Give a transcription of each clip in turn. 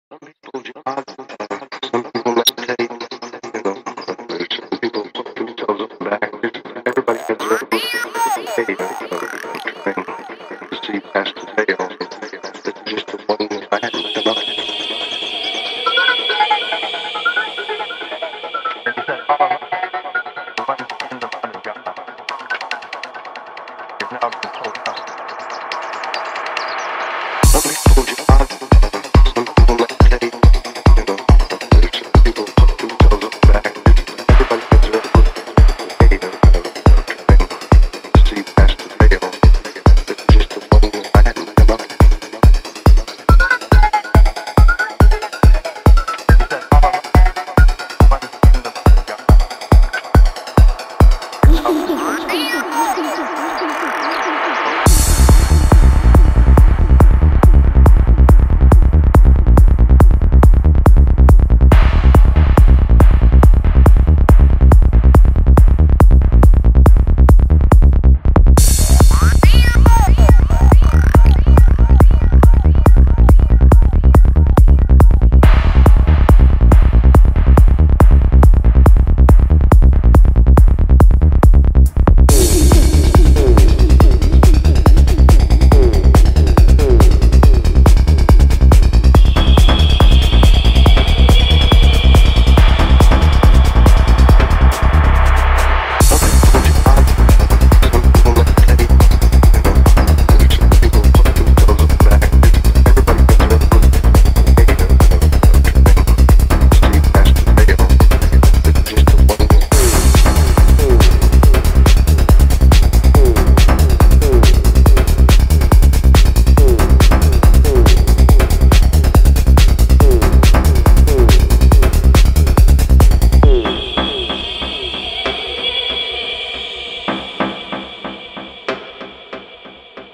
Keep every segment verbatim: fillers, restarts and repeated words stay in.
Some people jog, some people meditate, you know, some people put themselves up back. Everybody has their own way to see past the veil. It's just the one I had to come up. And he said, all of us, the ones in the Son of God, is now been told us. Some people jog, some people meditate, you know, some people put themselves up back. Everybody has their own way to see past the veil. It's just the one I had to come up. And he said, all of us, the ones in the Son of God, is now been told us.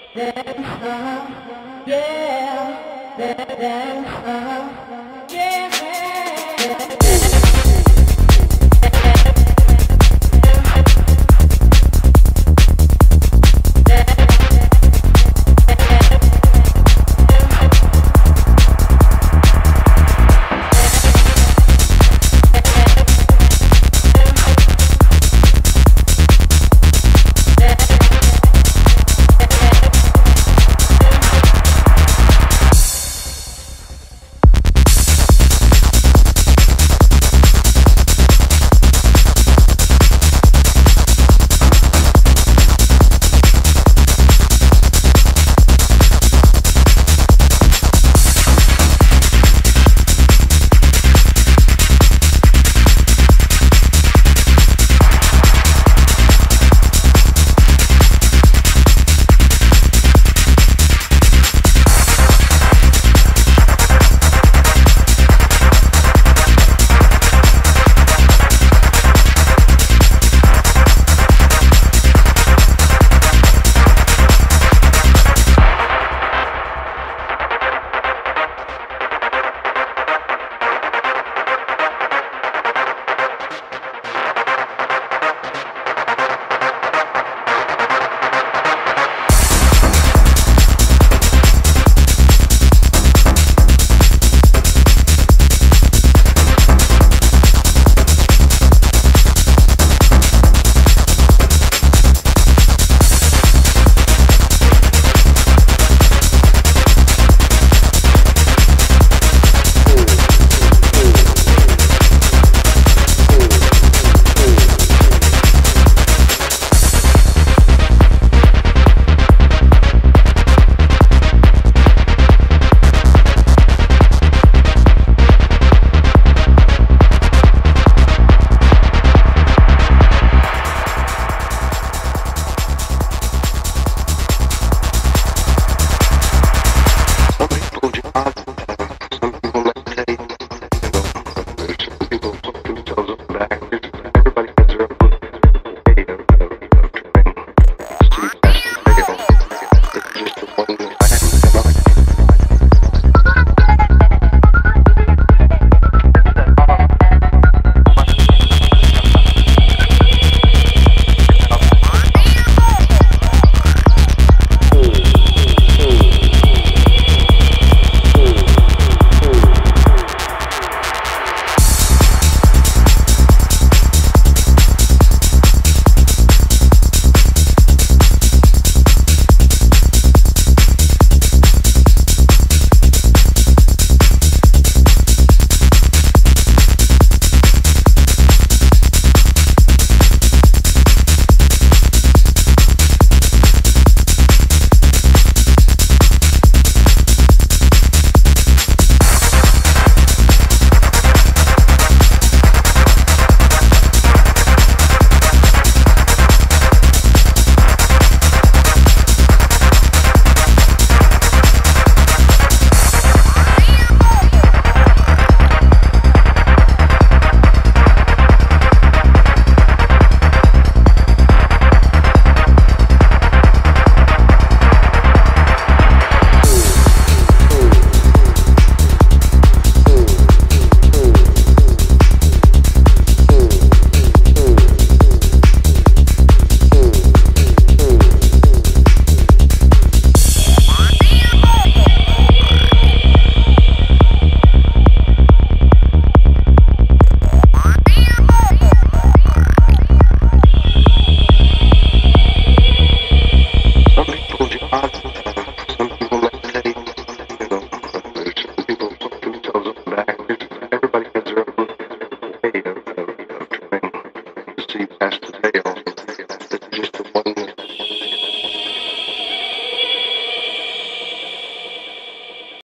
Dance, uh, yeah, dance, uh, yeah.